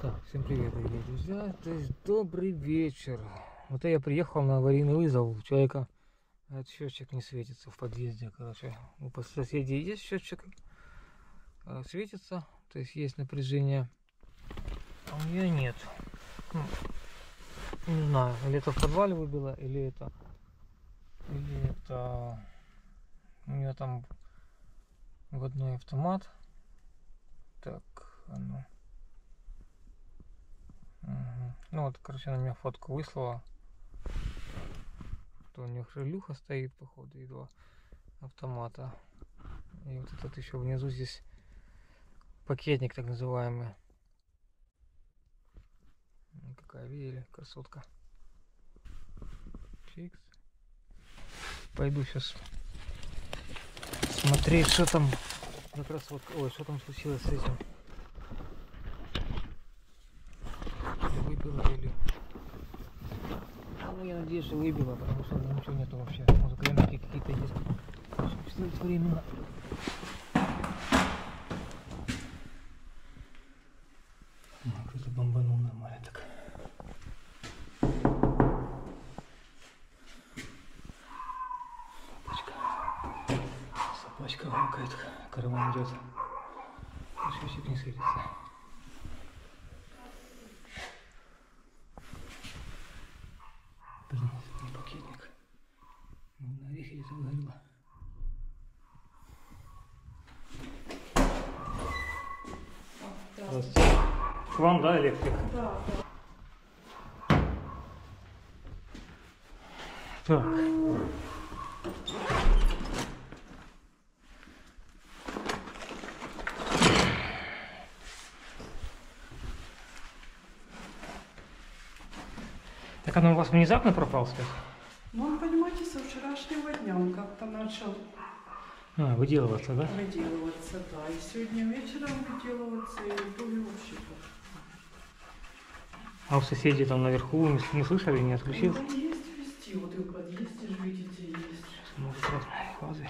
Так, всем привет, дорогие друзья. То есть добрый вечер. Вот я приехал на аварийный вызов. У человека этот счетчик не светится в подъезде, короче. У соседей есть счетчик, светится, то есть есть напряжение, а у нее нет. Ну, не знаю, или это в подвале выбило, или это у нее там вводной автомат. Так, ну. Угу. Ну вот, короче, она мне фотку выслала. То у нее крылюха стоит, походу, и два автомата. И вот этот еще внизу здесь пакетник так называемый. Какая, видели, красотка. Фикс. Пойду сейчас смотреть, что там за красотка. Ой, что там случилось с этим. Выбила или... Ну, я надеюсь, что выбила, потому что ничего нету вообще. Может, кремники какие-то есть. Стоит временно. Кто-то бомбанул нормально так. Собачка гавкает, караван идет. Счетчик не светится. Блин, не пакетник. На орехи где-то выгорело. Здравствуйте. К вам, да, электрик? Да. Так. Так оно у вас внезапно пропал свет? Ну, он, понимаете, со вчерашнего дня он как-то начал Выделываться, да? выделываться, да. И сегодня вечером выделываться, и в итоге вообще как-то. А у соседей там наверху не слышали, не отключил? Ну, есть везде, вот и в подъезде же, видите, есть. Может, разные фазы.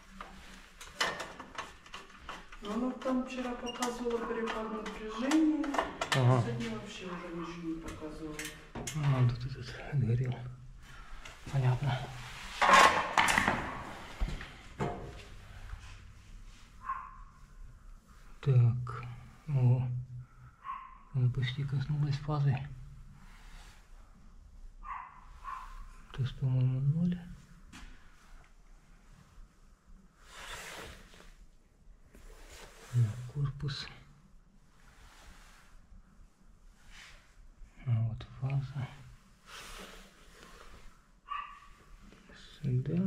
Но оно там вчера показывало перепад напряжения, Ага. сегодня вообще уже ничего не показывало. Тут этот горел. Понятно. Так, о, она почти коснулась фазы. То есть, по-моему, 0. Корпус. А вот фаза. Сюда.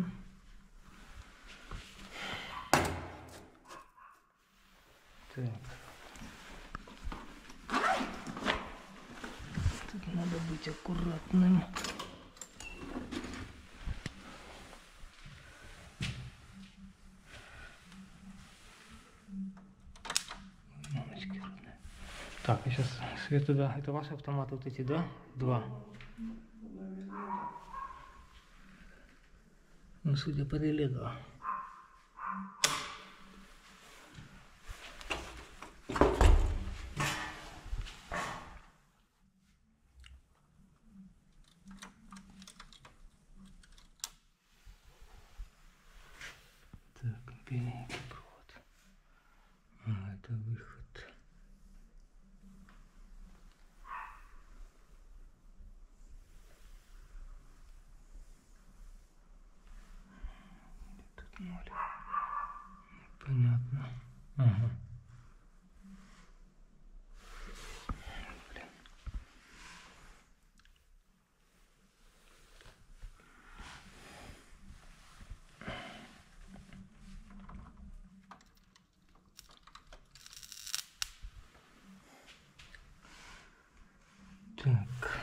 Так. Тут надо быть аккуратным. Мамочки родные. Так, я сейчас свет туда. Это ваши автоматы вот эти, да? Два. Ну, судя по реле, да. Так, передний провод. Это выход. Тут 0. Понятно. Ага. Блин. Так.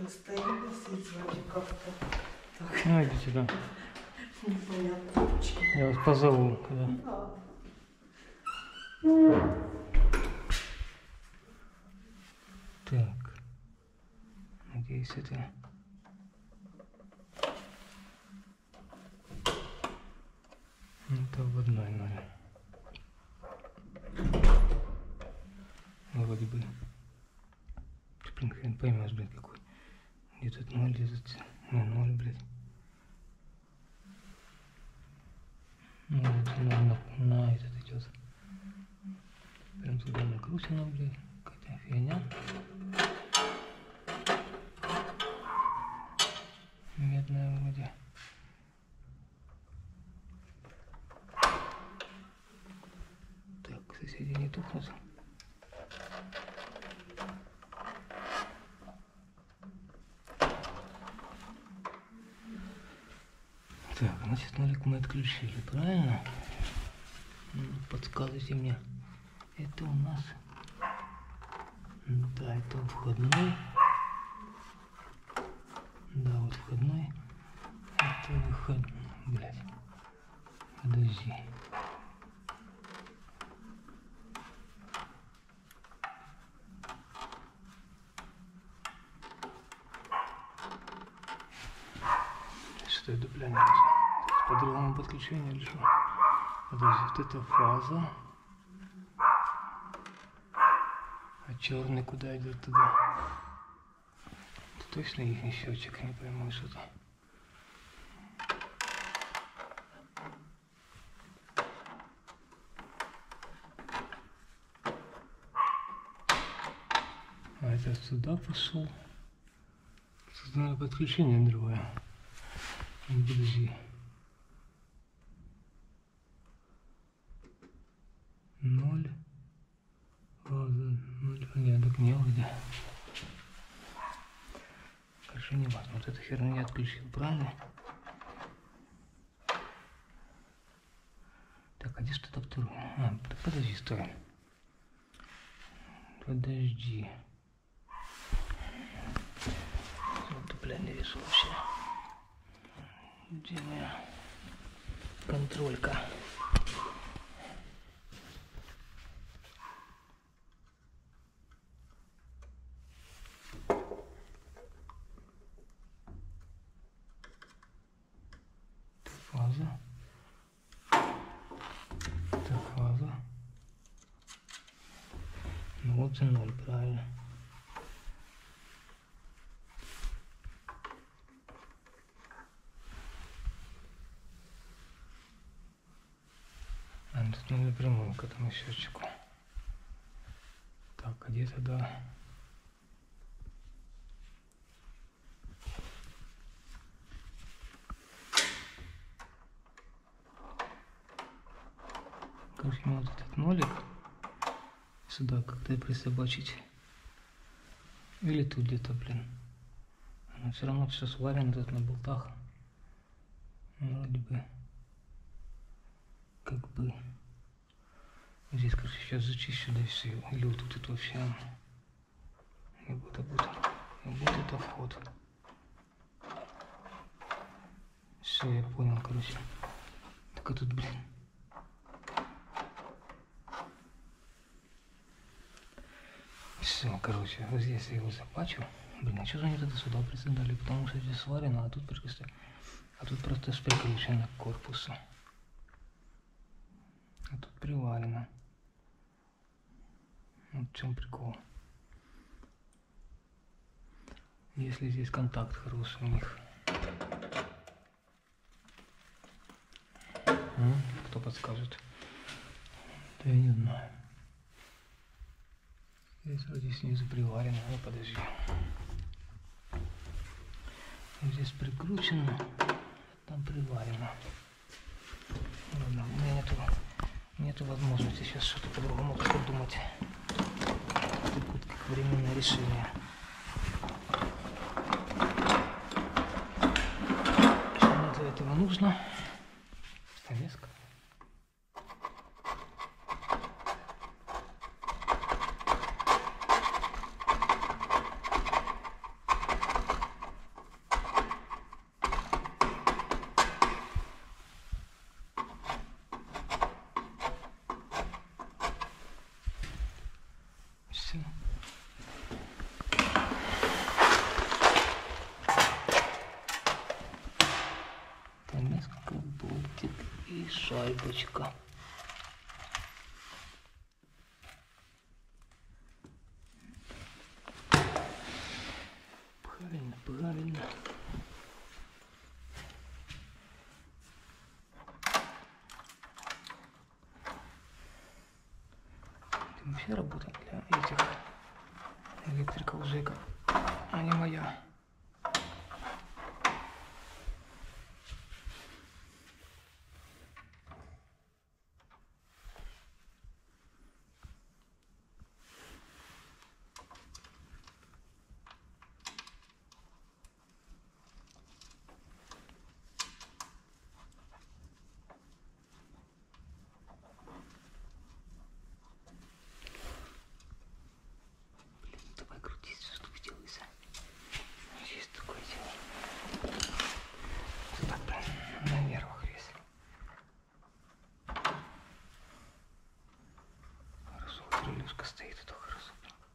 застоялась и сзади как-то так Ну, иди сюда. непонятно. Я вас позову, когда. Да. Так. Надеюсь, это... Это в одной ноль. Вроде бы. Блин, хрен поймешь, блядь, какой. Где тут ноль, где тут... Не, ноль, блядь. Ну, вот на этот идет. Прям туда накручено, блядь. Какая-то фигня. Медная вроде. Так, соседи не тухнут. Так, значит, нолик мы отключили, правильно? Ну, подсказывайте мне. Это у нас... Да, это входной. Да, вот входной. Это выход... Блядь. Подожди. Что это, блядь, по-другому подключение или что? Подожди, вот это фаза. А черный куда идет туда? Это точно их счетчик, не пойму что-то. А это сюда пошел. Тут надо подключение другое. Ну, подожди. Ноль. Ноль. Нет, так не вроде. Короче, не важно. Вот эту херню я отключил, правильно? Так, а где что-то второе? А, так подожди, стой. Подожди. Вот, блядь, не вижу вообще. Где моя контролька? Фаза. Так, фаза. Ну вот и ноль, правильно. А, тут надо прямую к этому счетчику. Так, а где тогда? Короче, мне вот этот нолик сюда как-то присобачить. Или тут где-то, блин. Но все равно все сварено тут на болтах. Вроде бы. Как бы. Здесь, короче, сейчас зачищу, да и все. Или вот тут это вообще. И вот это вход. Все, я понял, короче. Так а тут, блин. Все, короче, вот здесь я его запачу. Блин, а что же они тогда сюда присоединили? Потому что здесь сварено, а тут просто прикручено к корпусу. А тут приварено. Вот в чем прикол. Если здесь контакт хороший у них. Кто подскажет? Да я не знаю. Здесь вроде снизу приварено, ну подожди. Здесь прикручено, там приварено. Ладно, у меня нету возможности сейчас что-то по-другому придумать. Это будет как временное решение. Что мне для этого нужно? Стамеска. Несколько болтик и шайбочка. Правильно, правильно. Это вообще работа для этих электриков ЖЭКа, а не моя. Давай крутись, что ты делаешь. Есть такое дело. Так, на нервах весь. Хорошо, крылышко стоит, это хорошо.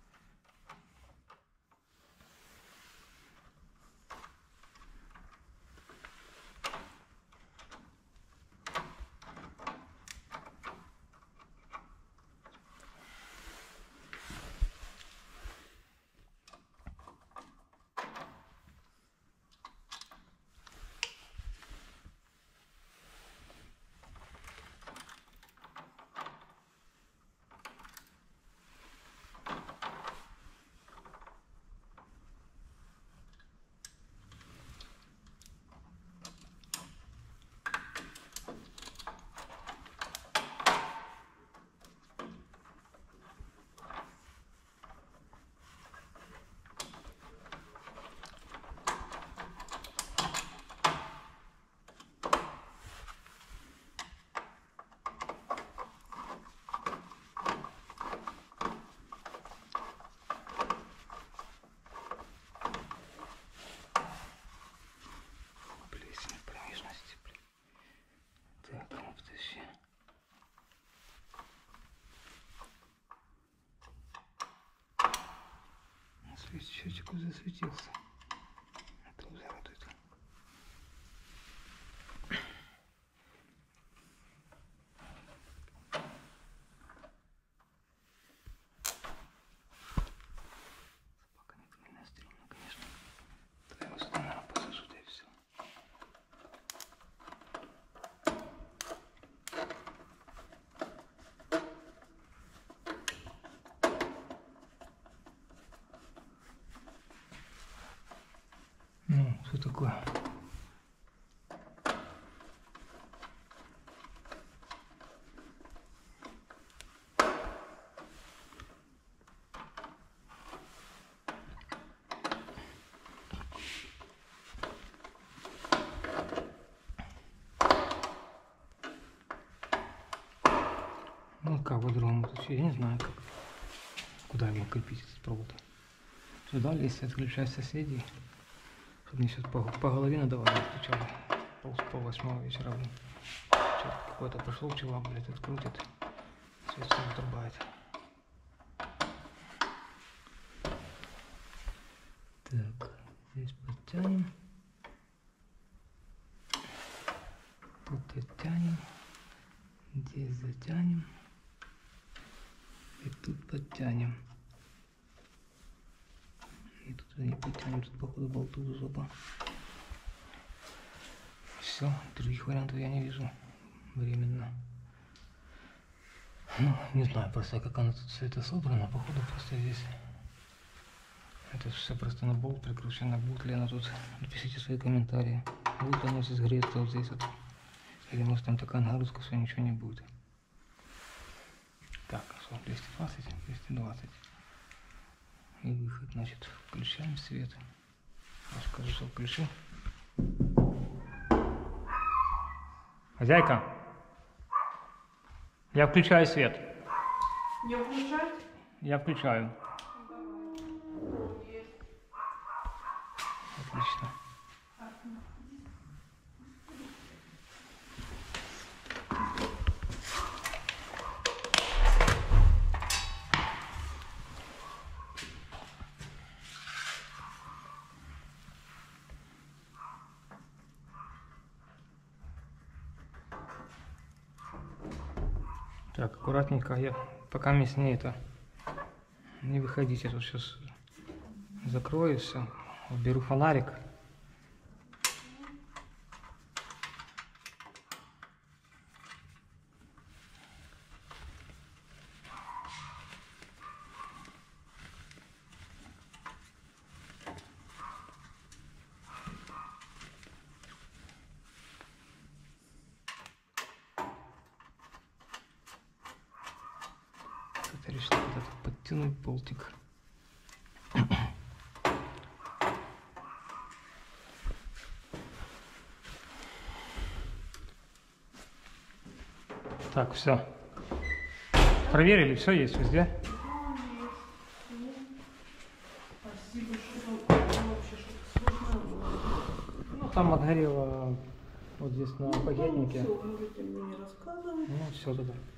Счетчик засветился. Это уже радует. Собака не стрёмно, конечно. Я его сюда, наверное, посажу, да и все. Ну, что такое? Ну как по-другому, я не знаю как. Куда его крепить, этот провод. Сюда лезть, отключать соседей. Чтобы мне сейчас по голове надавали, стучали. Пол-восьмого вечера, блин. Какой-то пошел чувак, блядь, тут крутит. Свет отрубает. Так, здесь подтянем. Тут оттянем. Здесь затянем. И тут подтянем. И тут не подтянем, тут походу болту жопа. Все, других вариантов я не вижу. Временно. Ну, не знаю просто, как оно тут все это собрано. Походу просто здесь. Это все просто на болт прикручено. Будет ли оно тут? Напишите свои комментарии. Будет ли оно здесь греться вот здесь вот. Или может там такая нагрузка, что ничего не будет. Так, что, 220, 220. И выход, значит, включаем свет. Я скажу, что включу. Хозяйка, я включаю свет. Не включать? Я включаю. Отлично. Так, аккуратненько, я пока мне с ней это не выходите, тут сейчас закрою все, беру фонарик. Это решил вот этот подтянуть болтик. Так, все. Проверили, все есть везде. Спасибо, что вообще что-то сложное было. Ну, там отгорело вот здесь на пакетнике. Все, можете мне не рассказывать. Ну, все тогда.